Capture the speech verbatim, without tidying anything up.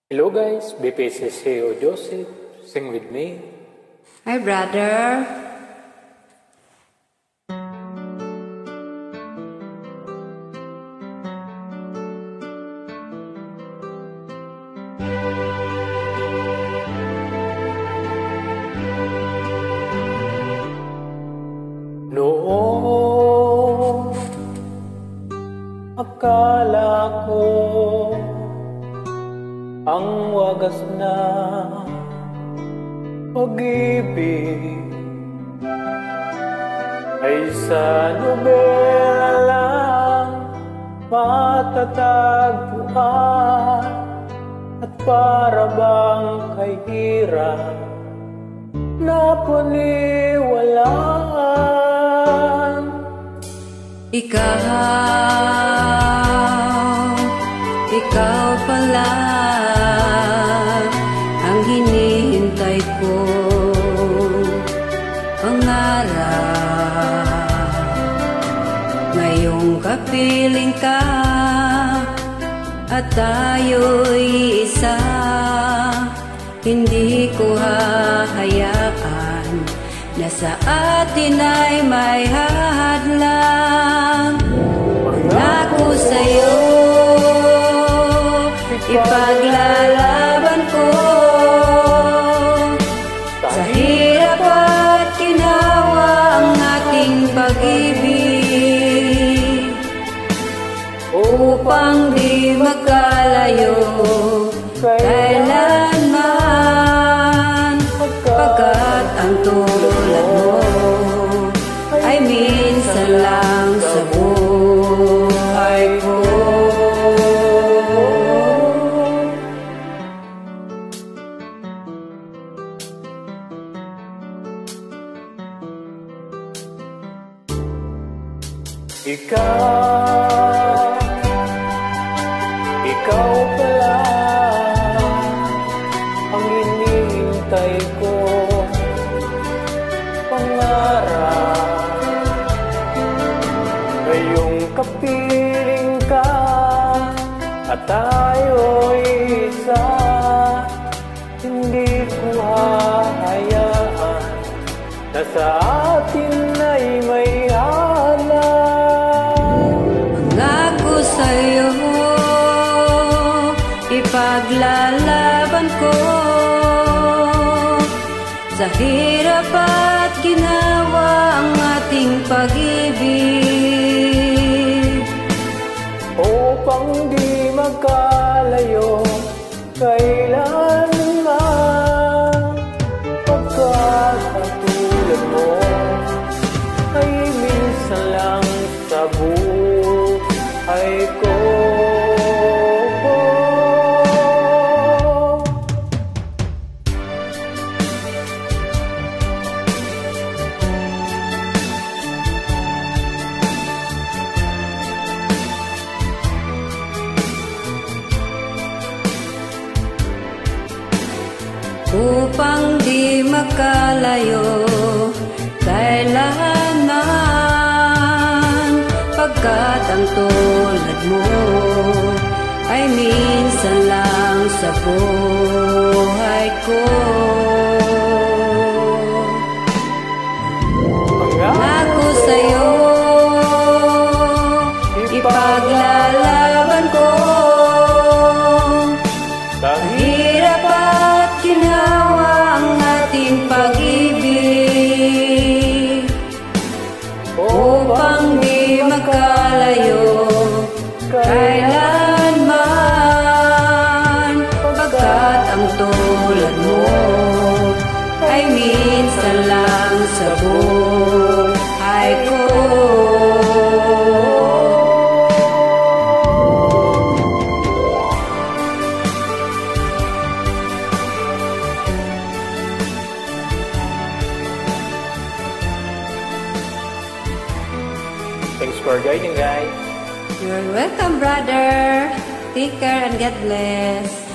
Hello guys, B P S S C O Joseph, sing with me. Hi brother. Noong akala ko ang wagas na pag-ibig ay sa nobela lang matatagpuan, at para bang kay hirap na paniwalaan. Ikaw, ikaw pala ang hinihintay ko, pangarap. Ngayong kapiling ka at tayo'y isa, hindi ko hahayaan na sa atin ay may hadlang. Pangako sa'yo, ipaglalaban ko sa hirap at ginawa ang ating pag-ibig, upang di magkalayo kailanman, pagkat ang tulad mo ay minsan lang sa buhay ko. Ikaw, ikaw pala ang hinihintay ko, pangarap. Ngayong kapiling ka at tayo'y isa, hindi ko hahayaan na sa atin ay may halang. Pangako sa'yo, ipaglalaban ko sa hirap at ginawa ang ating pag-ibig, upang di magkalayo kailanman, pagkat ang tulad mo ay minsan lang sa buhay ko. Upang di makalayo kailanman, pagkat ang tulad mo ay minsan lang sa buhay ko. Pangako sa'yo, ipaglalaban ko sa hirap at ginawa ang ating pag-ibig, upang di magkalayo kailanman, pagkat ang tulad mo ay minsan lang sa buhay ko. Thanks for guiding, guys. You're welcome, brother. Take care and God bless.